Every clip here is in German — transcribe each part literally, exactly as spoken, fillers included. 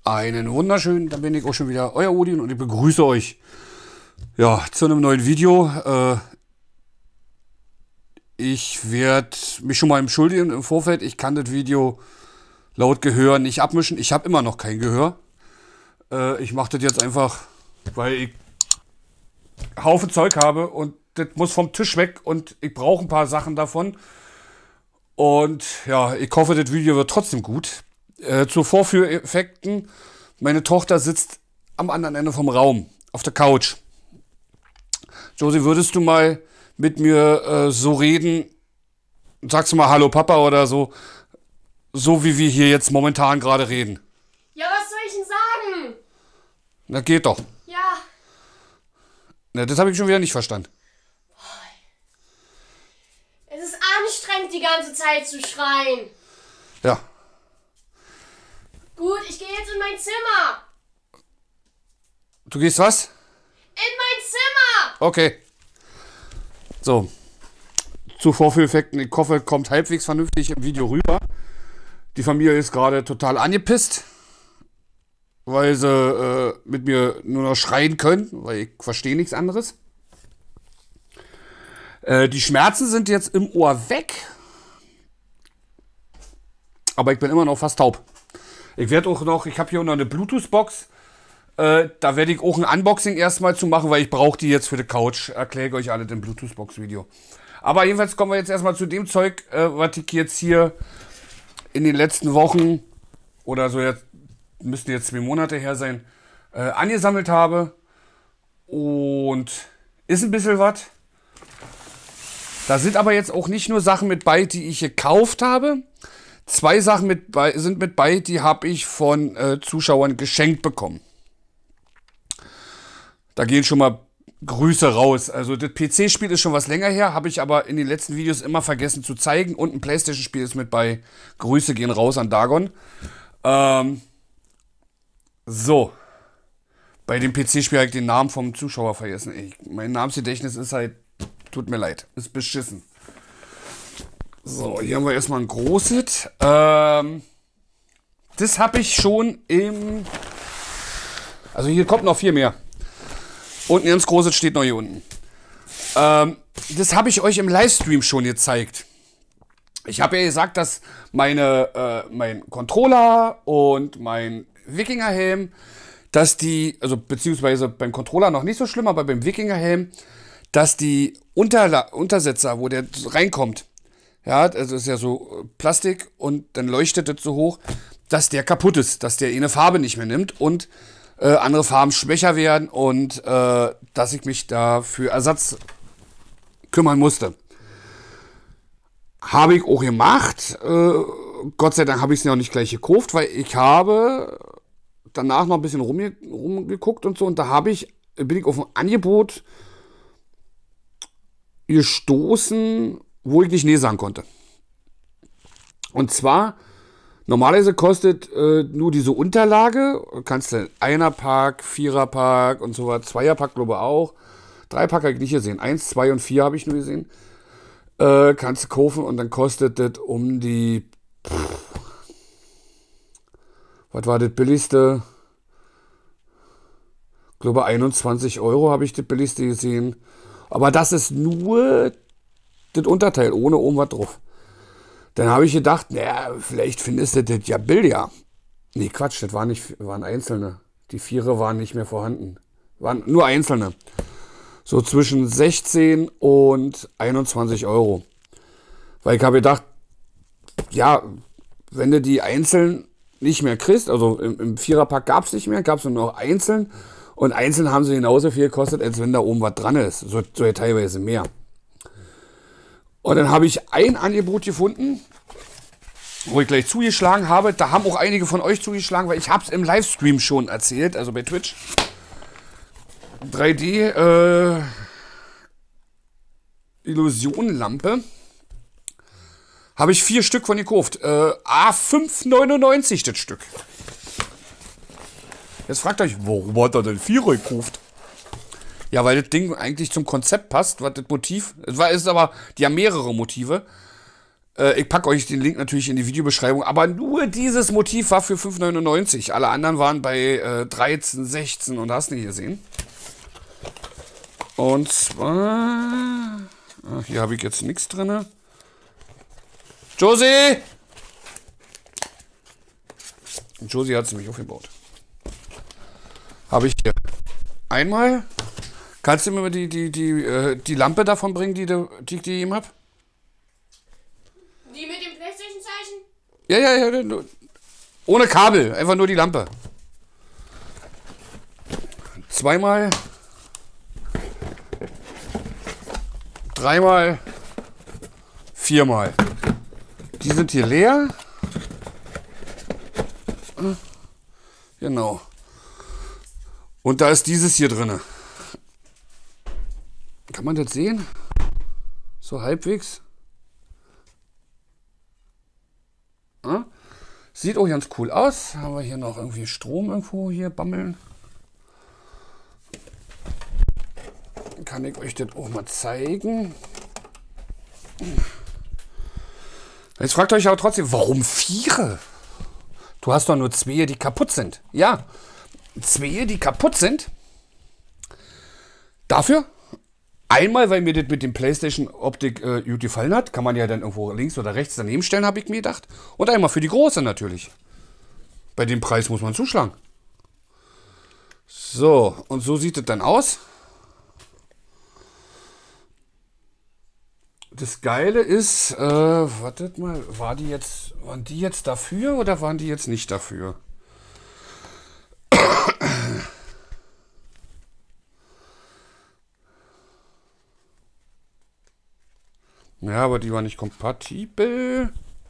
Einen wunderschönen, da bin ich auch schon wieder, euer Odin, und ich begrüße euch ja zu einem neuen Video. Äh, ich werde mich schon mal entschuldigen im Vorfeld. Ich kann das Video laut Gehör nicht abmischen. Ich habe immer noch kein Gehör. Äh, ich mache das jetzt einfach, weil ich einen Haufen Zeug habe und das muss vom Tisch weg und ich brauche ein paar Sachen davon. Und ja, ich hoffe, das Video wird trotzdem gut. Äh, zu Vorführeffekten. Meine Tochter sitzt am anderen Ende vom Raum, auf der Couch. Josie, würdest du mal mit mir äh, so reden? Sagst du mal Hallo Papa oder so? So wie wir hier jetzt momentan gerade reden. Ja, was soll ich denn sagen? Na, geht doch. Ja. Na, das habe ich schon wieder nicht verstanden. Es ist anstrengend, die ganze Zeit zu schreien. Ja. Gut, ich gehe jetzt in mein Zimmer. Du gehst was? In mein Zimmer! Okay. So. Zu Vorführeffekten. Ich hoffe, kommt halbwegs vernünftig im Video rüber. Die Familie ist gerade total angepisst, weil sie äh, mit mir nur noch schreien können, weil ich verstehe nichts anderes. Äh, die Schmerzen sind jetzt im Ohr weg. Aber ich bin immer noch fast taub. Ich werde auch noch, ich habe hier noch eine Bluetooth-Box. Äh, da werde ich auch ein Unboxing erstmal zu machen, weil ich brauche die jetzt für die Couch. Erkläre ich euch alle im Bluetooth-Box-Video. Aber jedenfalls kommen wir jetzt erstmal zu dem Zeug, äh, was ich jetzt hier in den letzten Wochen, oder so jetzt, müssten jetzt zwei Monate her sein, äh, angesammelt habe. Und ist ein bisschen was. Da sind aber jetzt auch nicht nur Sachen mit bei, die ich gekauft habe. Zwei Sachen mit bei, sind mit bei, die habe ich von äh, Zuschauern geschenkt bekommen. Da gehen schon mal Grüße raus. Also das P C-Spiel ist schon was länger her, habe ich aber in den letzten Videos immer vergessen zu zeigen. Und ein PlayStation-Spiel ist mit bei. Grüße gehen raus an Dagon. Ähm, so. Bei dem P C-Spiel habe ich den Namen vom Zuschauer vergessen. Ich, mein Namensgedächtnis ist halt, tut mir leid, ist beschissen. So, hier haben wir erstmal ein großes. Ähm, das habe ich schon im... Also hier kommt noch viel mehr. Und ein ganz großes steht noch hier unten. Ähm, das habe ich euch im Livestream schon gezeigt. Ich habe ja gesagt, dass meine, äh, mein Controller und mein Wikingerhelm, dass die, also beziehungsweise beim Controller noch nicht so schlimm, aber beim Wikingerhelm, dass die Unterla Untersetzer, wo der reinkommt, ja, das ist ja so Plastik und dann leuchtet das so hoch, dass der kaputt ist, dass der eine Farbe nicht mehr nimmt und äh, andere Farben schwächer werden und äh, dass ich mich da für Ersatz kümmern musste. Habe ich auch gemacht. Äh, Gott sei Dank habe ich es ja auch nicht gleich gekauft, weil ich habe danach noch ein bisschen rumge rumgeguckt und so und da habe ich, bin ich auf ein Angebot gestoßen, wo ich nicht nee sagen konnte. Und zwar, normalerweise kostet äh, nur diese Unterlage, kannst du Einer-Pack, Vierer-Pack und so was, Zweier-Pack glaube ich auch, Drei-Pack habe ich nicht gesehen, Eins, zwei und vier habe ich nur gesehen, äh, kannst du kaufen und dann kostet das um die, pff, was war das billigste? Ich glaube einundzwanzig Euro habe ich das billigste gesehen, aber das ist nur das Unterteil, ohne oben was drauf. Dann habe ich gedacht, naja, vielleicht findest du das ja billiger. Nee, Quatsch, das waren, nicht, waren einzelne. Die Viere waren nicht mehr vorhanden. Waren nur einzelne. So zwischen sechzehn und einundzwanzig Euro. Weil ich habe gedacht, ja, wenn du die einzeln nicht mehr kriegst, also im, im Viererpack gab es nicht mehr, gab es nur noch einzeln. Und einzeln haben sie genauso viel gekostet, als wenn da oben was dran ist. So, so teilweise mehr. Und dann habe ich ein Angebot gefunden, wo ich gleich zugeschlagen habe. Da haben auch einige von euch zugeschlagen, weil ich habe es im Livestream schon erzählt, also bei Twitch. drei D äh, Illusionenlampe. Habe ich vier Stück von gekauft. Äh, A fünf neunundneunzig das Stück. Jetzt fragt euch, warum hat er denn vier gekauft? Ja, weil das Ding eigentlich zum Konzept passt, was das Motiv, es war, ist aber, die haben mehrere Motive. Äh, ich packe euch den Link natürlich in die Videobeschreibung. Aber nur dieses Motiv war für fünf neunundneunzig. Alle anderen waren bei äh, dreizehn, sechzehn und hast nicht gesehen. Und zwar... Ach, hier habe ich jetzt nichts drin. Josie! Josie hat es nämlich aufgebaut. Habe ich hier einmal. Kannst du mir die, die, die, äh, die Lampe davon bringen, die, die, die ich dir gegeben habe? Die mit dem PlayStation-Zeichen? Ja, ja, ja. Ohne Kabel. Einfach nur die Lampe. Zweimal. Dreimal. Viermal. Die sind hier leer. Genau. Und da ist dieses hier drin. Kann man das sehen? So halbwegs. Ja. Sieht auch ganz cool aus. Haben wir hier noch irgendwie Strom irgendwo hier bammeln. Kann ich euch das auch mal zeigen. Jetzt fragt euch aber trotzdem, warum Viere? Du hast doch nur zwei, die kaputt sind. Ja, zwei, die kaputt sind. Dafür, einmal, weil mir das mit dem PlayStation-Optik äh, gut gefallen hat, kann man ja dann irgendwo links oder rechts daneben stellen, habe ich mir gedacht. Und einmal für die große natürlich. Bei dem Preis muss man zuschlagen. So, und so sieht es dann aus. Das Geile ist, äh, wartet mal, war die jetzt, waren die jetzt dafür oder waren die jetzt nicht dafür? Ja, aber die war nicht kompatibel.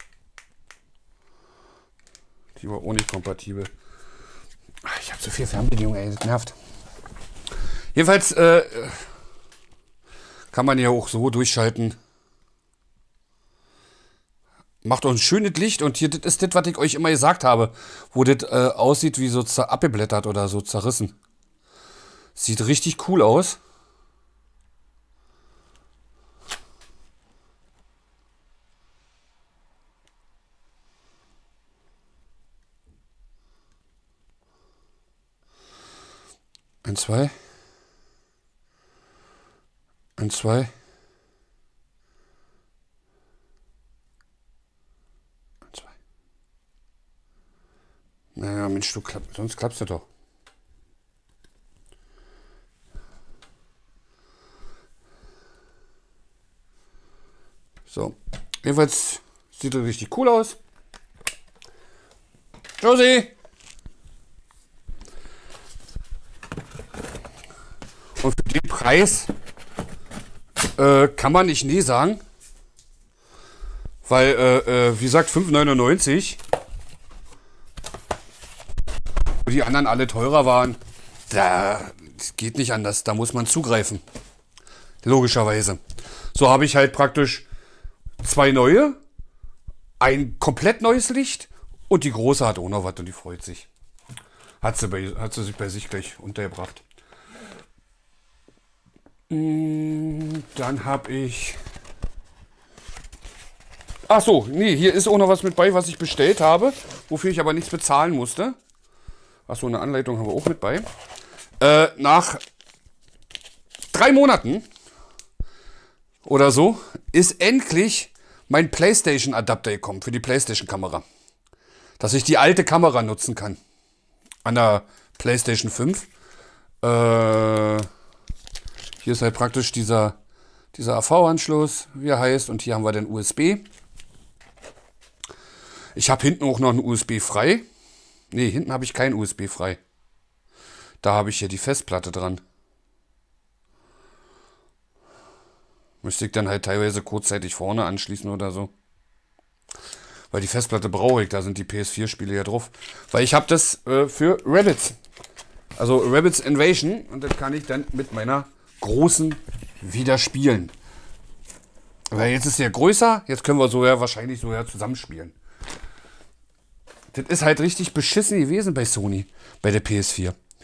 Die war auch nicht kompatibel. Ich habe zu viel Fernbedienung, ey, das nervt. Jedenfalls äh, kann man ja auch so durchschalten. Macht auch ein schönes Licht und hier, das ist das, was ich euch immer gesagt habe, wo das äh, aussieht wie so abgeblättert oder so zerrissen. Sieht richtig cool aus. Ein, zwei. Ein, zwei. Naja, Mensch, du klapp, sonst klappst du doch. So, jedenfalls sieht er richtig cool aus. Josie! Und für den Preis äh, kann man nicht nee sagen. Weil, äh, äh, wie gesagt, fünf neunundneunzig. Wo die anderen alle teurer waren. Da das geht nicht anders. Da muss man zugreifen. Logischerweise. So habe ich halt praktisch zwei neue. Ein komplett neues Licht. Und die große hat auch noch was und die freut sich. Hat sie, bei, hat sie sich bei sich gleich untergebracht. Dann habe ich... Ach so, nee, hier ist auch noch was mit bei, was ich bestellt habe, wofür ich aber nichts bezahlen musste. Ach so, eine Anleitung haben wir auch mit bei. Äh, nach drei Monaten oder so ist endlich mein PlayStation-Adapter gekommen für die PlayStation-Kamera. Dass ich die alte Kamera nutzen kann. An der PlayStation fünf. Äh... Hier ist halt praktisch dieser, dieser A V-Anschluss, wie er heißt. Und hier haben wir den U S B. Ich habe hinten auch noch einen U S B frei. Ne, hinten habe ich keinen U S B frei. Da habe ich hier die Festplatte dran. Müsste ich dann halt teilweise kurzzeitig vorne anschließen oder so. Weil die Festplatte brauche ich, da sind die P S vier Spiele ja drauf. Weil ich habe das äh, für Rabbids. Also Rabbids Invasion. Und das kann ich dann mit meiner großen wieder spielen. Weil jetzt ist der größer, jetzt können wir so ja wahrscheinlich so ja zusammenspielen. Das ist halt richtig beschissen gewesen bei Sony, bei der P S vier.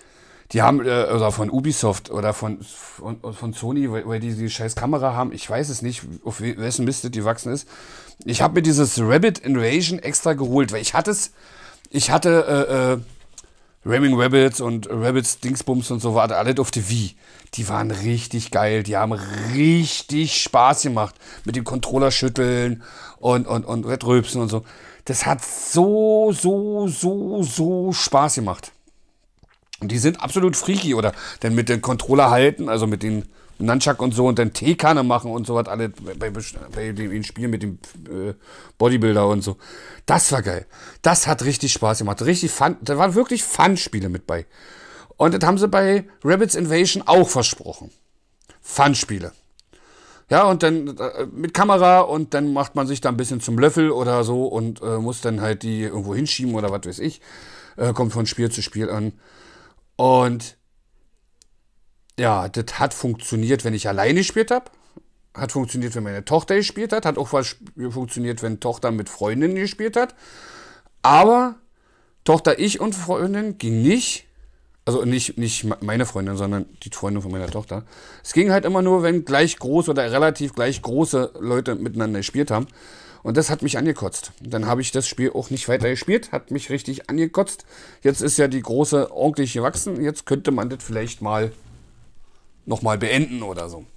Die haben, äh, oder von Ubisoft oder von, von, von Sony, weil, weil die die scheiß Kamera haben. Ich weiß es nicht, auf wessen Mist das gewachsen ist. Ich habe mir dieses Rabbit Invasion extra geholt, weil ich hatte es, ich hatte, äh, äh, Ramming Rabbits und Rabbits Dingsbums und so weiter, alle auf der Wii. Die waren richtig geil, die haben richtig Spaß gemacht mit dem Controller schütteln und, und, und Wettrülpsen und so. Das hat so, so, so, so Spaß gemacht. Und die sind absolut freaky, oder dann mit den Controller halten, also mit den Nunchuck und so und dann Teekanne machen und so was, alle bei, bei, bei den Spielen mit dem äh, Bodybuilder und so. Das war geil. Das hat richtig Spaß gemacht. Richtig Fun, da waren wirklich Fun-Spiele mit bei. Und das haben sie bei Rabbids Invasion auch versprochen. Fun-Spiele. Ja, und dann äh, mit Kamera und dann macht man sich da ein bisschen zum Löffel oder so und äh, muss dann halt die irgendwo hinschieben oder was weiß ich. Äh, kommt von Spiel zu Spiel an. Und ja, das hat funktioniert, wenn ich alleine gespielt habe. Hat funktioniert, wenn meine Tochter gespielt hat. Hat auch funktioniert, wenn Tochter mit Freundin gespielt hat. Aber Tochter, ich und Freundin ging nicht. Also nicht, nicht meine Freundin, sondern die Freundin von meiner Tochter. Es ging halt immer nur, wenn gleich groß oder relativ gleich große Leute miteinander gespielt haben. Und das hat mich angekotzt. Dann habe ich das Spiel auch nicht weiter gespielt. Hat mich richtig angekotzt. Jetzt ist ja die Große ordentlich gewachsen. Jetzt könnte man das vielleicht mal nochmal beenden oder so.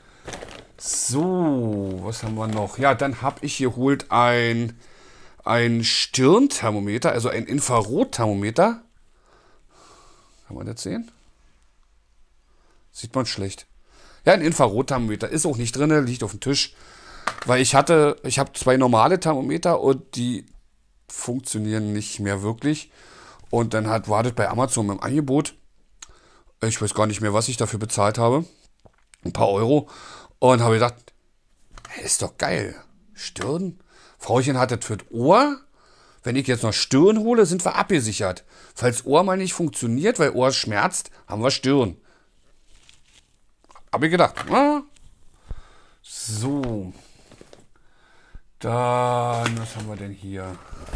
So, was haben wir noch? Ja, dann habe ich geholt ein, ein Stirnthermometer, also ein Infrarotthermometer. Kann man das sehen? Sieht man schlecht. Ja, ein Infrarotthermometer ist auch nicht drin, liegt auf dem Tisch. Weil ich hatte, ich habe zwei normale Thermometer und die funktionieren nicht mehr wirklich. Und dann hat, war das bei Amazon im Angebot. Ich weiß gar nicht mehr, was ich dafür bezahlt habe. Ein paar Euro. Und habe gedacht, hey, ist doch geil. Stirn? Frauchen hat das für das Ohr. Wenn ich jetzt noch Stirn hole, sind wir abgesichert. Falls Ohr mal nicht funktioniert, weil Ohr schmerzt, haben wir Stirn. Habe ich gedacht. Ah. So. Dann, was haben wir denn hier?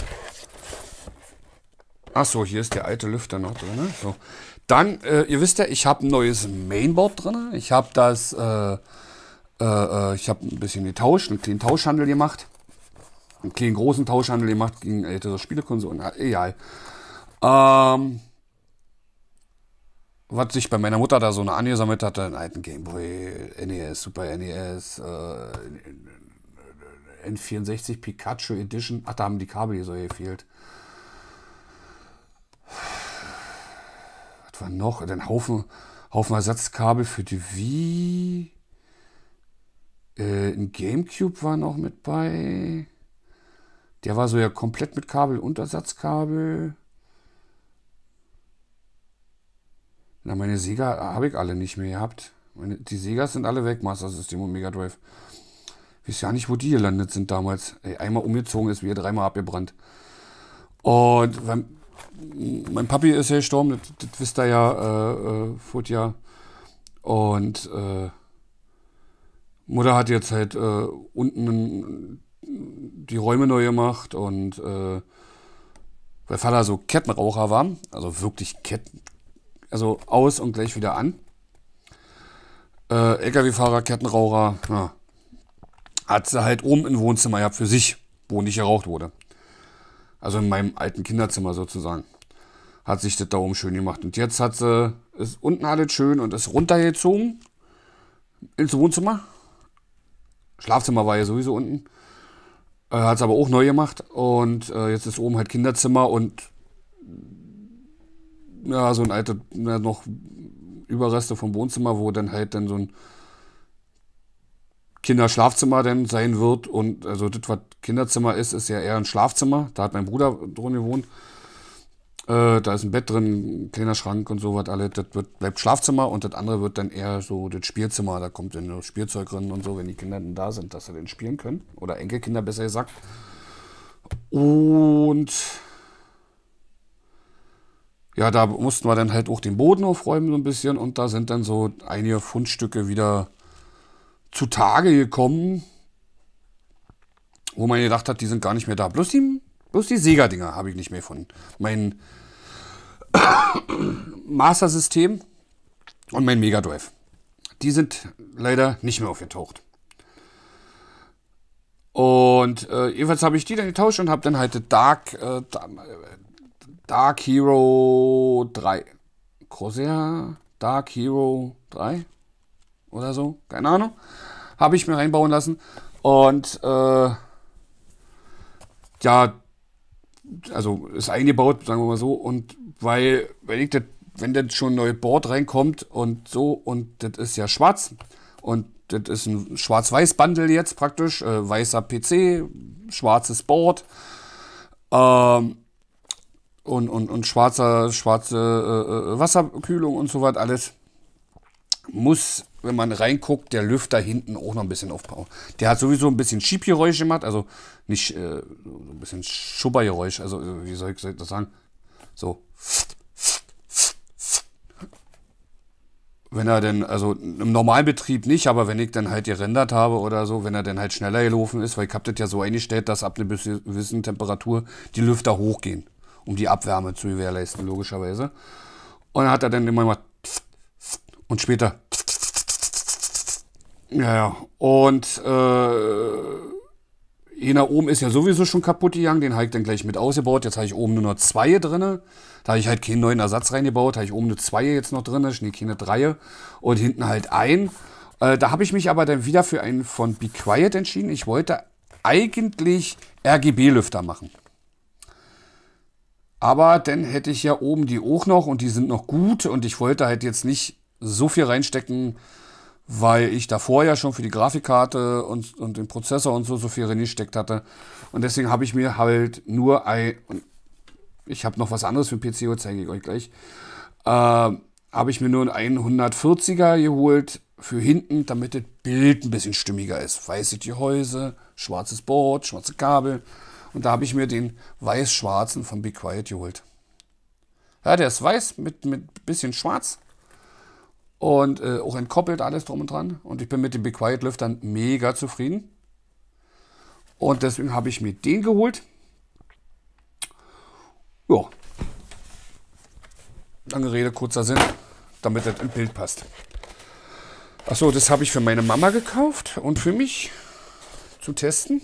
Achso, hier ist der alte Lüfter noch drin. Ne? So. Dann, äh, ihr wisst ja, ich habe ein neues Mainboard drin. Ich habe das, äh, äh, ich habe ein bisschen getauscht, einen kleinen Tauschhandel gemacht. Einen kleinen großen Tauschhandel gemacht gegen ältere Spielekonsolen. Egal. Ähm, was sich bei meiner Mutter da so eine angesammelt hatte, einen alten Gameboy, N E S, Super N E S, äh, N vierundsechzig Pikachu Edition. Ach, da haben die Kabel so gefehlt. Was war noch? Ein Haufen, Haufen Ersatzkabel für die Wii. Äh, ein Gamecube war noch mit bei. Der war so ja komplett mit Kabel und Ersatzkabel. Na, meine Sega habe ich alle nicht mehr gehabt. Meine, die Segas sind alle weg, Master System und Mega Drive. Ich weiß ja nicht, wo die gelandet sind damals. Ey, einmal umgezogen ist, wieder dreimal abgebrannt. Und wenn, mein Papi ist ja gestorben, das, das wisst ihr ja, äh, äh, vor Jahr. Und äh, Mutter hat jetzt halt äh, unten die Räume neu gemacht und äh, weil Vater so Kettenraucher war, also wirklich Ketten, also aus und gleich wieder an. Äh, L K W-Fahrer, Kettenraucher, ja, hat sie halt oben im Wohnzimmer gehabt für sich, wo nicht geraucht wurde. Also in meinem alten Kinderzimmer sozusagen. Hat sich das da oben schön gemacht. Und jetzt hat sie, ist unten alles schön und ist runtergezogen ins Wohnzimmer. Schlafzimmer war ja sowieso unten. Äh, hat es aber auch neu gemacht. Und äh, jetzt ist oben halt Kinderzimmer und ja, so ein alter, ja, noch Überreste vom Wohnzimmer, wo dann halt dann so ein Kinderschlafzimmer dann sein wird. Und also das, was Kinderzimmer ist, ist ja eher ein Schlafzimmer. Da hat mein Bruder drin gewohnt. Äh, da ist ein Bett drin, ein kleiner Schrank und so was alles. Das wird, bleibt Schlafzimmer und das andere wird dann eher so das Spielzimmer. Da kommt dann das Spielzeug drin und so, wenn die Kinder dann da sind, dass sie dann spielen können. Oder Enkelkinder besser gesagt. Und ja, da mussten wir dann halt auch den Boden aufräumen so ein bisschen. Und da sind dann so einige Fundstücke wieder zutage gekommen, wo man gedacht hat, die sind gar nicht mehr da. Bloß die, bloß die Sega-Dinger habe ich nicht mehr von. Mein Master System und mein Mega Drive. Die sind leider nicht mehr aufgetaucht. Und äh, jedenfalls habe ich die dann getauscht und habe dann halt Dark, äh, Dark Hero drei. Corsair Dark Hero drei oder so, keine Ahnung. Habe ich mir reinbauen lassen. Und äh, ja, also ist eingebaut, sagen wir mal so. Und weil, wenn ich das, wenn das schon ein neues Board reinkommt und so, und das ist ja schwarz und das ist ein Schwarz-Weiß-Bundle jetzt praktisch, äh, weißer P C, schwarzes Board ähm, und, und, und schwarzer, schwarze äh, Wasserkühlung und so was alles. Muss, wenn man reinguckt, der Lüfter hinten auch noch ein bisschen aufbauen. Der hat sowieso ein bisschen Schiebgeräusch gemacht, also nicht äh, so ein bisschen Schubbergeräusch, also wie soll ich das sagen? So. Wenn er denn, also im Normalbetrieb nicht, aber wenn ich dann halt gerendert habe oder so, wenn er dann halt schneller gelaufen ist, weil ich habe das ja so eingestellt, dass ab einer gewissen Temperatur die Lüfter hochgehen, um die Abwärme zu gewährleisten, logischerweise. Und dann hat er dann immer mal und später ja, ja. Und äh, hier nach oben ist ja sowieso schon kaputt gegangen, den habe ich dann gleich mit ausgebaut. Jetzt habe ich oben nur noch zwei drin. Da habe ich halt keinen neuen Ersatz reingebaut. Da habe ich oben eine zwei jetzt noch drin, nee, keine drei. Und hinten halt ein. Äh, da habe ich mich aber dann wieder für einen von Be Quiet entschieden. Ich wollte eigentlich R G B-Lüfter machen. Aber dann hätte ich ja oben die auch noch und die sind noch gut. Und ich wollte halt jetzt nicht so viel reinstecken, weil ich davor ja schon für die Grafikkarte und, und den Prozessor und so so viel reingesteckt hatte. Und deswegen habe ich mir halt nur ein, ich habe noch was anderes für den P C, zeige ich euch gleich, äh, habe ich mir nur einen hundertvierziger geholt für hinten, damit das Bild ein bisschen stimmiger ist. Weiße Gehäuse, schwarzes Board, schwarze Kabel. Und da habe ich mir den weiß-schwarzen von Be Quiet geholt. Ja, der ist weiß mit mit bisschen schwarz. Und äh, auch entkoppelt, alles drum und dran. Und ich bin mit den Be Quiet Lüftern mega zufrieden. Und deswegen habe ich mir den geholt. Ja. Lange Rede, kurzer Sinn, damit das im Bild passt. Achso, das habe ich für meine Mama gekauft und für mich zu testen.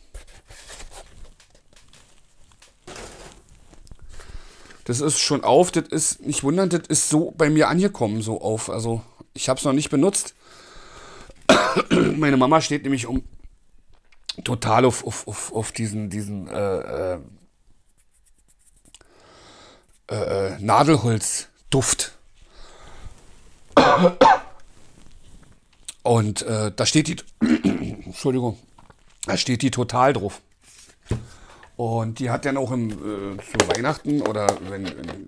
Das ist schon auf, das ist, nicht wundern, das ist so bei mir angekommen, so auf. Also, ich habe es noch nicht benutzt. Meine Mama steht nämlich um total auf, auf, auf, auf diesen, diesen äh, äh, äh, Nadelholzduft. Und äh, da steht die, Entschuldigung, da steht die total drauf. Und die hat dann auch im, äh, zu Weihnachten oder wenn, wenn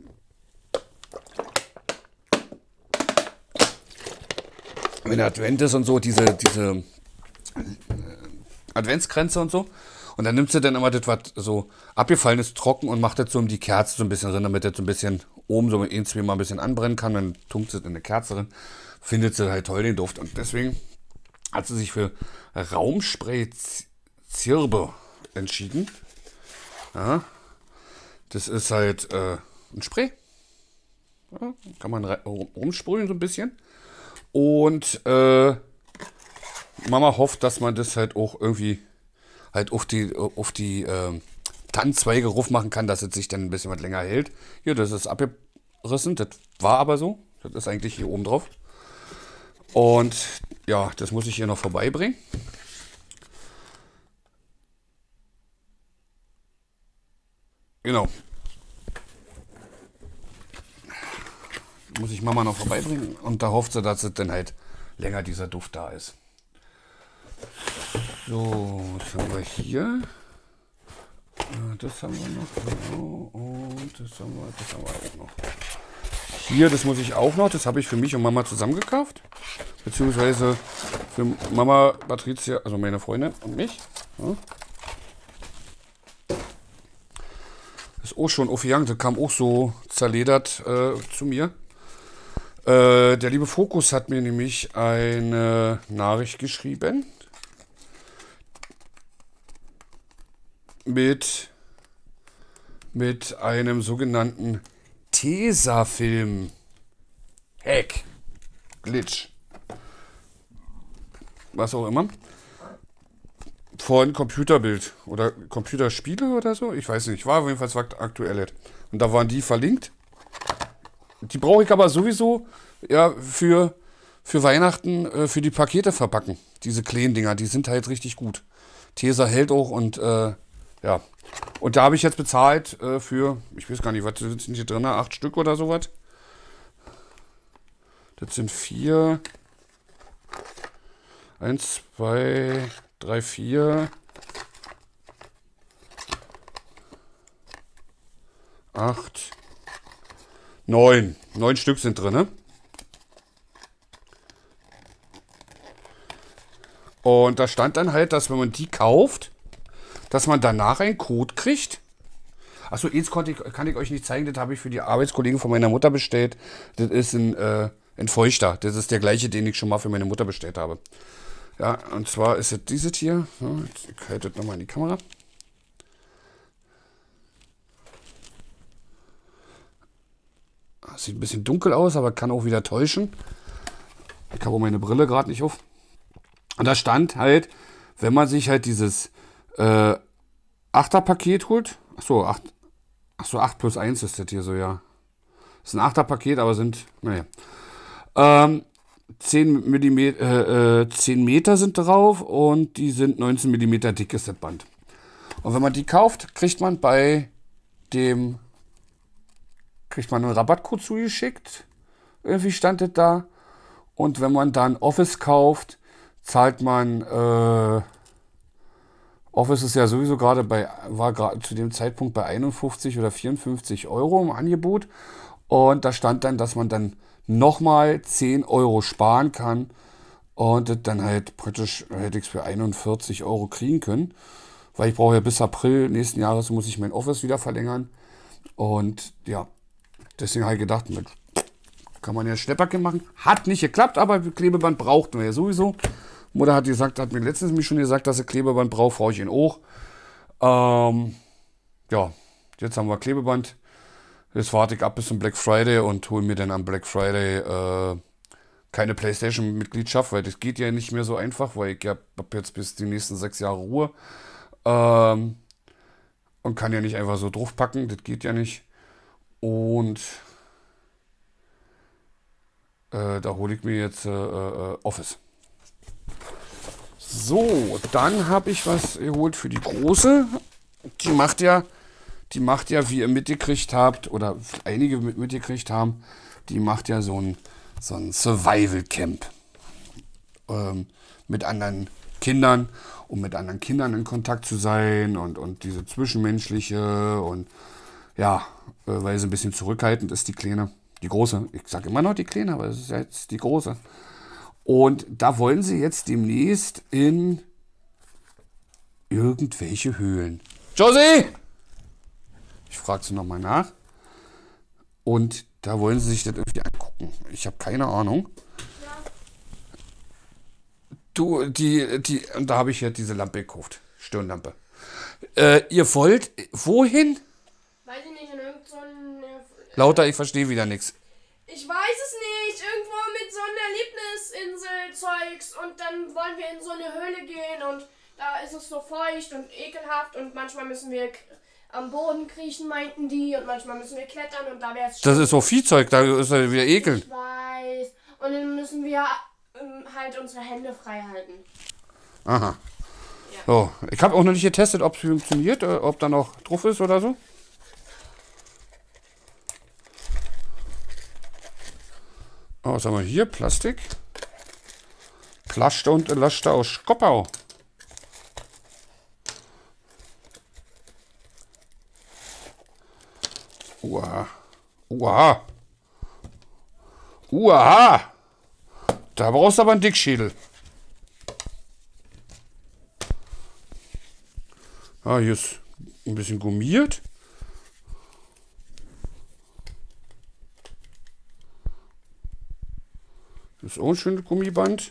wenn Advent ist und so, diese, diese äh, Adventskränze und so. Und dann nimmt sie dann immer das, was so abgefallen ist, trocken und macht das so um die Kerze so ein bisschen drin, damit das so ein bisschen oben so mit ein, zwei Mal ein bisschen anbrennen kann. Dann tunkt sie in eine Kerze drin. Findet sie halt toll, den Duft. Und deswegen hat sie sich für Raumspray Zirbe entschieden. Ja, das ist halt äh, ein Spray. Ja, kann man rumsprühen so ein bisschen. Und äh, Mama hofft, dass man das halt auch irgendwie halt auf die, auf die äh, Tannenzweige ruf machen kann, dass es sich dann ein bisschen was länger hält. Hier, das ist abgerissen. Das war aber so. Das ist eigentlich hier oben drauf. Und ja, das muss ich hier noch vorbeibringen. Genau. Muss ich Mama noch vorbeibringen. Und da hofft sie, dass es dann halt länger dieser Duft da ist. So, was haben wir hier? Das haben wir noch. Und das haben wir, das haben wir auch noch. Hier, das muss ich auch noch. Das habe ich für mich und Mama zusammen gekauft. Beziehungsweise für Mama, Patricia, also meine Freundin und mich. Ja. Ist auch schon aufgegangen. Das kam auch so zerledert äh, zu mir. Äh, der liebe Fokus hat mir nämlich eine Nachricht geschrieben. Mit, mit einem sogenannten Tesafilm. Hack. Glitch. Was auch immer. Von Computerbild oder Computerspiele oder so. Ich weiß nicht. War auf jeden Fall aktuell. Und da waren die verlinkt. Die brauche ich aber sowieso ja, für, für Weihnachten äh, für die Pakete verpacken. Diese kleinen Dinger, die sind halt richtig gut. Tesa hält auch und äh, ja. Und da habe ich jetzt bezahlt äh, für, ich weiß gar nicht, was sind hier drin? Acht Stück oder sowas. Das sind vier. Eins, zwei, drei, vier. Acht. Neun. Neun Stück sind drin, ne? Und da stand dann halt, dass wenn man die kauft, dass man danach einen Code kriegt. Achso, jetzt konnte ich, kann ich euch nicht zeigen, das habe ich für die Arbeitskollegen von meiner Mutter bestellt. Das ist ein, äh, ein Feuchter. Das ist der gleiche, den ich schon mal für meine Mutter bestellt habe. Ja, und zwar ist es dieses hier. So, jetzt, ich halte das nochmal in die Kamera. Sieht ein bisschen dunkel aus, aber kann auch wieder täuschen. Ich habe auch meine Brille gerade nicht auf. Und da stand halt, wenn man sich halt dieses äh, Achter-Paket holt. Achso, acht, achso, acht plus eins ist das hier so, ja. Das ist ein Achter-Paket, aber sind, naja. Ähm, zehn Millimeter, äh, äh, zehn Meter sind drauf und die sind neunzehn Millimeter dick ist das Band. Und wenn man die kauft, kriegt man bei dem, kriegt man einen Rabattcode zugeschickt. Irgendwie stand das da. Und wenn man dann Office kauft, zahlt man, äh, Office ist ja sowieso gerade bei, war gerade zu dem Zeitpunkt bei einundfünfzig oder vierundfünfzig Euro im Angebot. Und da stand dann, dass man dann nochmal zehn Euro sparen kann. Und das dann halt praktisch hätte ich es für einundvierzig Euro kriegen können. Weil ich brauche ja bis April nächsten Jahres, muss ich mein Office wieder verlängern. Und ja, deswegen habe ich gedacht, mit, kann man ja Schnäpperchen machen. Hat nicht geklappt, aber Klebeband brauchten wir ja sowieso. Mutter hat gesagt, hat mir letztens mich schon gesagt, dass sie Klebeband braucht, brauche ich ihn auch. Ähm, ja, jetzt haben wir Klebeband. Jetzt warte ich ab bis zum Black Friday und hole mir dann am Black Friday äh, keine PlayStation-Mitgliedschaft, weil das geht ja nicht mehr so einfach, weil ich habe jetzt bis die nächsten sechs Jahre Ruhe. Ähm, und kann ja nicht einfach so draufpacken, das geht ja nicht. Und äh, da hole ich mir jetzt äh, äh, Office. So, dann habe ich was geholt für die Große. Die macht ja, die macht ja, wie ihr mitgekriegt habt, oder einige mit mitgekriegt haben, die macht ja so ein, so ein Survival Camp. Ähm, mit anderen Kindern, um mit anderen Kindern in Kontakt zu sein und, und diese zwischenmenschliche und ja, äh, weil sie ein bisschen zurückhaltend ist, die Kleine. Die Große. Ich sage immer noch die Kleine, aber es ist jetzt die Große. Und da wollen sie jetzt demnächst in irgendwelche Höhlen. Josie! Ich frage sie nochmal nach. Und da wollen sie sich das irgendwie angucken. Ich habe keine Ahnung. Ja. Du, die, die, und da habe ich ja diese Lampe gekauft. Stirnlampe. Äh, ihr wollt, wohin? Weiß ich nicht, in irgend so ein... Lauter, ich verstehe wieder nichts. Ich weiß es nicht, irgendwo mit so einer Erlebnisinsel-Zeugs und dann wollen wir in so eine Höhle gehen und da ist es so feucht und ekelhaft und manchmal müssen wir am Boden kriechen, meinten die, und manchmal müssen wir klettern und da wäre es... Das ist so Viehzeug, da ist er wieder ekeln. Ich weiß. Und dann müssen wir ähm, halt unsere Hände frei halten. Aha. Ja. So, ich habe auch noch nicht getestet, ob es funktioniert, äh, ob da noch drauf ist oder so. Oh, was haben wir hier? Plastik. Plaste und Elaste aus Skoppau. Uah. Uah. Uah. Da brauchst du aber einen Dickschädel. Ah, hier ist ein bisschen gummiert. Das ist auch ein schönes Gummiband.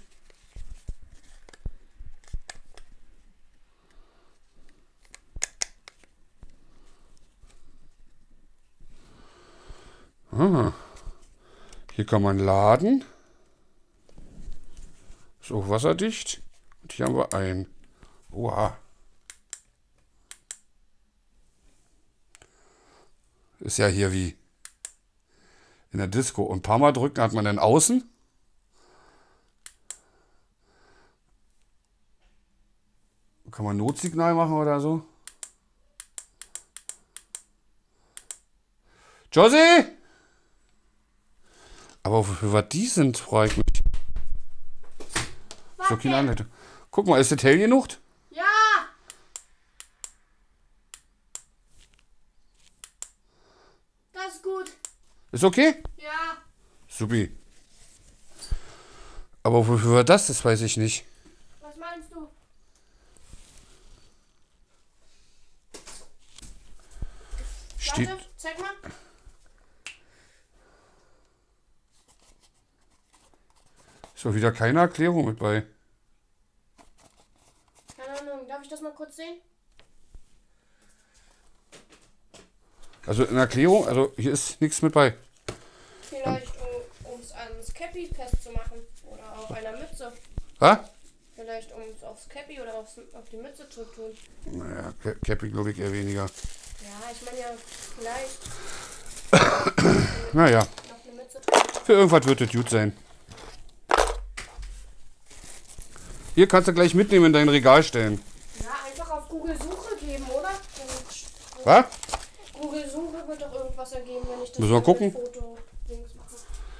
Ah. Hier kann man laden. Ist auch wasserdicht. Und hier haben wir ein. Oha. Ist ja hier wie in der Disco. Und ein paar Mal drücken hat man dann außen. Kann man Notsignal machen oder so? Josie! Aber wofür was die sind, frage ich mich. Was So keine denn? Anleitung. Guck mal, ist das hell genug? Ja! Das ist gut. Ist okay? Ja. Supi. Aber wofür war das? Das weiß ich nicht. Was meinst du? Steht. Warte, zeig mal. Ist doch wieder keine Erklärung mit bei. Keine Ahnung, darf ich das mal kurz sehen? Also in Erklärung, also hier ist nichts mit bei. Vielleicht um es ans Cappy festzumachen. Oder auf einer Mütze. Ha? Vielleicht um es aufs Cappy oder aufs, auf die Mütze zu tun. Naja, Ca- Cappy glaube ich eher weniger. Ja, ich meine ja, vielleicht Naja, noch eine Mütze tragen. für irgendwas wird das gut sein. Hier kannst du gleich mitnehmen in dein Regal stellen. Ja, einfach auf Google Suche geben, oder? Dann- Was? Google Suche wird doch irgendwas ergeben, wenn ich das Müssen wir mit gucken? Foto Dings mache.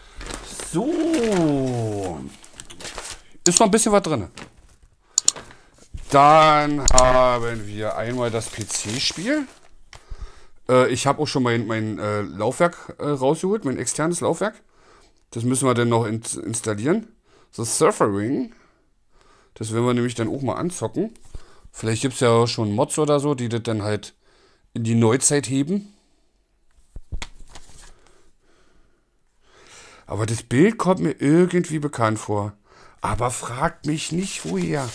So. Ist noch ein bisschen was drin. Dann haben wir einmal das P C-Spiel. Äh, ich habe auch schon mein, mein äh, Laufwerk äh, rausgeholt, mein externes Laufwerk. Das müssen wir dann noch in installieren. Das Surfering. Das werden wir nämlich dann auch mal anzocken. Vielleicht gibt es ja auch schon Mods oder so, die das dann halt in die Neuzeit heben. Aber das Bild kommt mir irgendwie bekannt vor. Aber fragt mich nicht, woher.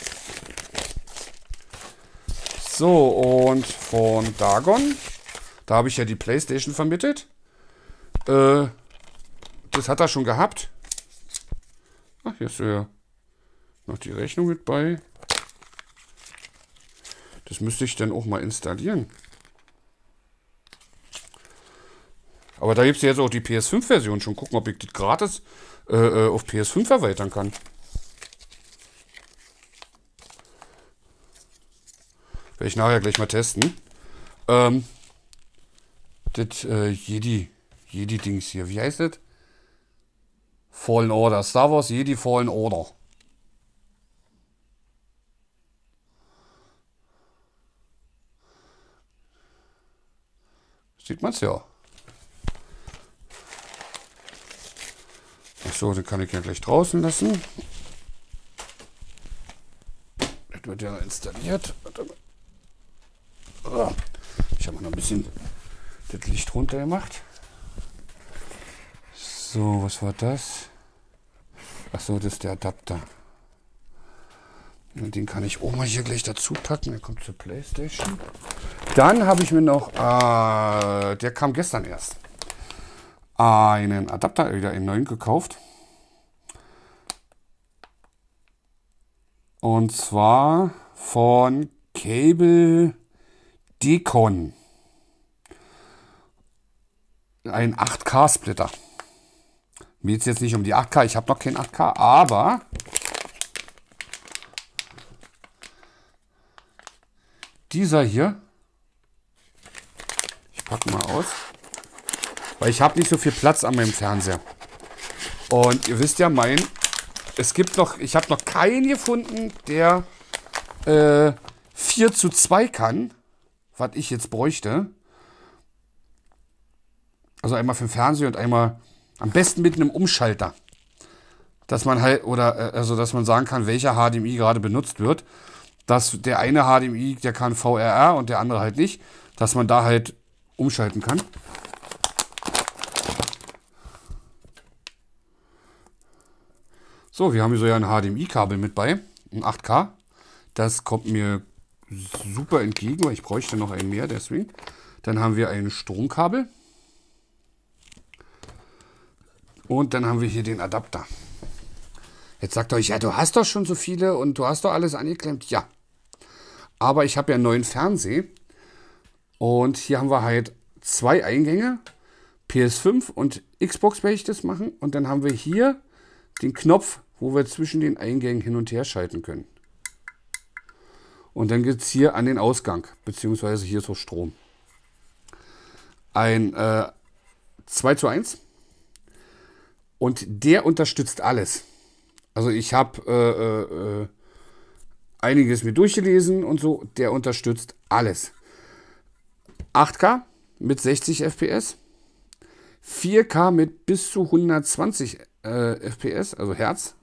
So, und von Dagon. Da habe ich ja die PlayStation vermittelt. Äh, das hat er schon gehabt. Ach, hier ist ja noch die Rechnung mit bei. Das müsste ich dann auch mal installieren. Aber da gibt es ja jetzt auch die P S fünf Version schon. Gucken, ob ich das gratis äh, auf P S fünf erweitern kann. Werde ich nachher gleich mal testen. Ähm, das äh, Jedi, Jedi-Dings hier. Wie heißt das? Fallen Order. Star Wars Jedi Fallen Order. Sieht man's ja. Achso, den kann ich ja gleich draußen lassen. Das wird ja installiert. Ich habe noch ein bisschen das Licht runter gemacht. So, was war das? Achso, das ist der Adapter. Und den kann ich auch mal hier gleich dazu packen. Der kommt zur PlayStation. Dann habe ich mir noch, äh, der kam gestern erst, einen Adapter, wieder einen neuen gekauft. Und zwar von Cable Decon. Ein acht K Splitter. Mir geht es jetzt nicht um die acht K, ich habe noch kein acht K, aber dieser hier, ich packe mal aus, weil ich habe nicht so viel Platz an meinem Fernseher. Und ihr wisst ja, mein, es gibt noch, ich habe noch keinen gefunden, der äh, vier zu zwei kann, was ich jetzt bräuchte. Also einmal für den Fernseher und einmal am besten mit einem Umschalter. Dass man halt, oder äh, also dass man sagen kann, welcher H D M I gerade benutzt wird. Dass der eine H D M I, der kann V R R und der andere halt nicht. Dass man da halt umschalten kann. So, wir haben hier so ja ein H D M I-Kabel mit bei, ein acht K. Das kommt mir super entgegen, weil ich bräuchte noch einen mehr, deswegen. Dann haben wir ein Stromkabel. Und dann haben wir hier den Adapter. Jetzt sagt ihr euch, ja, du hast doch schon so viele und du hast doch alles angeklemmt. Ja, aber ich habe ja einen neuen Fernseher. Und hier haben wir halt zwei Eingänge. P S fünf und Xbox werde ich das machen. Und dann haben wir hier den Knopf, wo wir zwischen den Eingängen hin und her schalten können. Und dann geht es hier an den Ausgang, beziehungsweise hier so Strom. Ein äh, zwei zu eins. Und der unterstützt alles. Also ich habe äh, äh, einiges mir durchgelesen und so. Der unterstützt alles. acht K mit sechzig F P S. vier K mit bis zu hundertzwanzig äh, F P S, also Hertz.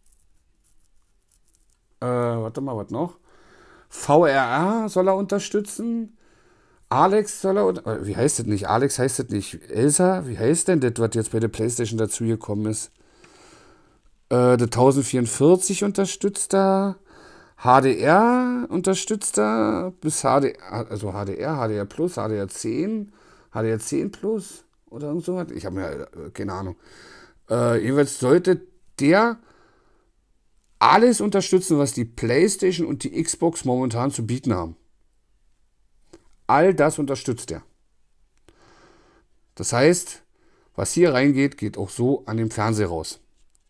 Äh, warte mal, was noch? V R A soll er unterstützen. Alex soll er, äh, wie heißt das nicht? Alex heißt das nicht. Elsa, wie heißt denn das, was jetzt bei der PlayStation dazu gekommen ist? Äh, der tausendvierundvierzig unterstützt er. H D R unterstützt er. Bis H D R, also H D R, H D R Plus, H D R zehn, H D R zehn Plus oder irgend so was. Ich habe mir äh, keine Ahnung. Äh, jeweils sollte der alles unterstützen, was die PlayStation und die Xbox momentan zu bieten haben. All das unterstützt er. Das heißt, was hier reingeht, geht auch so an dem Fernseher raus.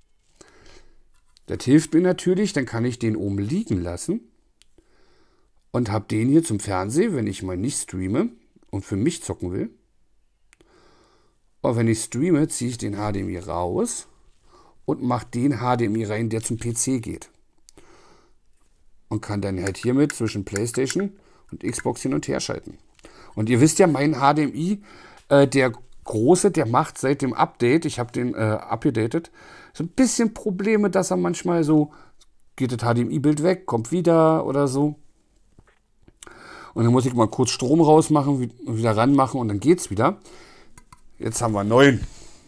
Das hilft mir natürlich, dann kann ich den oben liegen lassen und habe den hier zum Fernseher, wenn ich mal nicht streame und für mich zocken will. Und wenn ich streame, ziehe ich den H D M I raus und mache den H D M I rein, der zum P C geht. Und kann dann halt hiermit zwischen PlayStation und Xbox hin und her schalten. Und ihr wisst ja, mein H D M I, äh, der große, der macht seit dem Update, ich habe den äh, abgedatet, so ein bisschen Probleme, dass er manchmal so, geht das H D M I-Bild weg, kommt wieder oder so. Und dann muss ich mal kurz Strom rausmachen, wieder ranmachen und dann geht's wieder. Jetzt haben wir neun.